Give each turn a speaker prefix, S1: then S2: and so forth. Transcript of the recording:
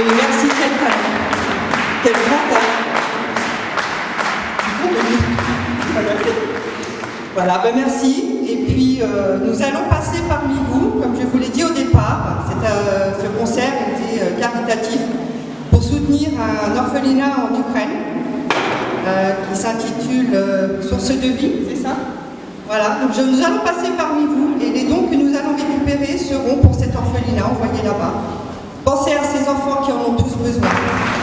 S1: merci, quel talent. Quel grand talent. Voilà, ben merci. Et puis, nous allons passer parmi vous, comme je vous l'ai dit au départ. Ce concert était caritatif pour soutenir un orphelinat en Ukraine qui s'intitule Source de vie, c'est ça? Voilà, donc nous allons passer parmi vous et les dons que nous allons récupérer seront pour cet orphelinat envoyé là-bas. Pensez à ces enfants qui en ont tous besoin.